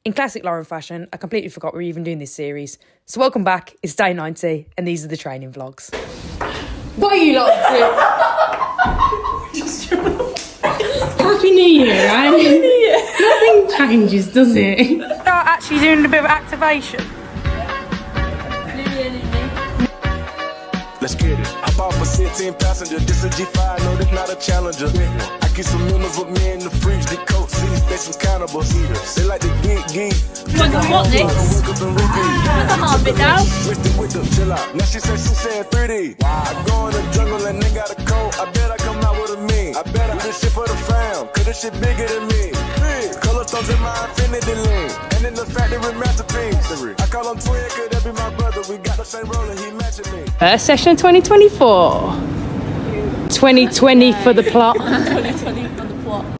In classic Lauren fashion, I completely forgot we were even doing this series. So welcome back, it's day 90, and these are the training vlogs. What are you lot doing? Happy New Year, right? Happy New Year. Nothing changes, does it? Start actually doing a bit of activation. Let's get it. I bought for 16 passenger. This is G5, no, this not a challenger. I keep some members with me in the fridge. The coat seats, they some cannibals. They like the geek. What next? Put the heart bit down. Chill out. Now she said 3D. I go in the jungle and they got a coat. I bet I come out with a me. I bet I do this shit for the fam, cause this shit bigger than me. Color stones in my infinity lane. And in the factory masterpiece. I call him twin, could that be my brother? We got the same roller, he matching me. First session 2024. 2020 for the plot. 2020 for the plot.